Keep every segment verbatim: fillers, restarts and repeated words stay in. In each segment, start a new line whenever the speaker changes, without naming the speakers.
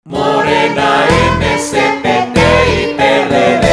Morena, M C P T y P R D.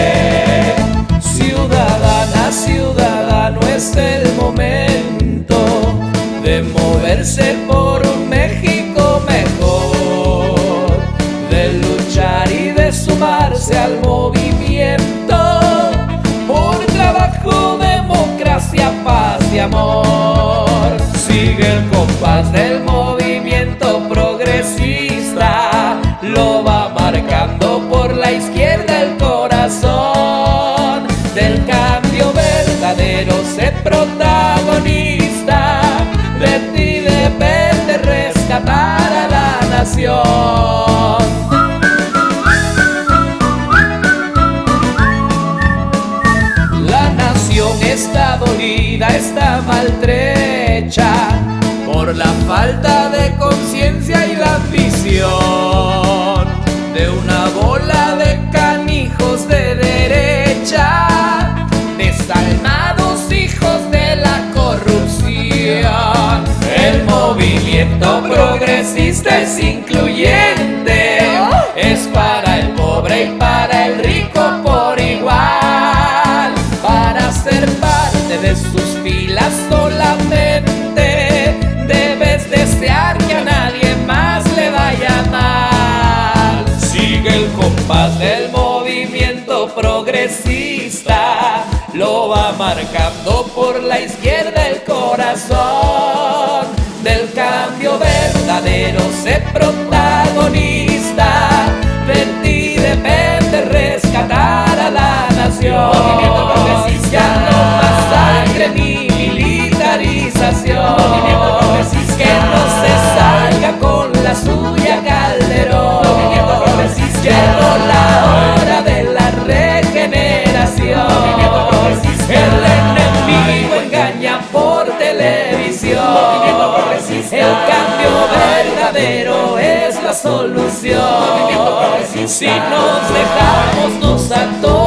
Ciudadana, ciudadano, es el momento de moverse por un México mejor, de luchar y de sumarse al movimiento por trabajo, democracia, paz y amor. Sigue el compás del movimiento progresista, lo va marcando por la izquierda el corazón. Del cambio verdadero sé protagonista, de ti depende rescatar a la nación. La nación está dolida, está maltrecha por la falta de conciencia y la ambición de una bola de canijos de derecha, desalmados hijos de la corrupción. El movimiento progresista es incluyente, es para el pobre y para el rico por igual. Para ser parte de sus filas solamente debes desear que a nadie más le vaya mal. Sigue el compás del movimiento progresista, lo va marcando por la izquierda el corazón. Del cambio verdadero sé protagonista, de ti depende rescatar a la nación.
Movimiento progresista.
Ya no más sangre ni militarización.
Movimiento progresista.
Que no se salga con la suya Calderón.
Movimiento progresista.
Llegó la hora de la regeneración.
Movimiento progresista.
El enemigo engaña por televisión.
Movimiento progresista.
El cambio verdadero es la solución.
Movimiento progresista.
Si nos dejamos, nos ató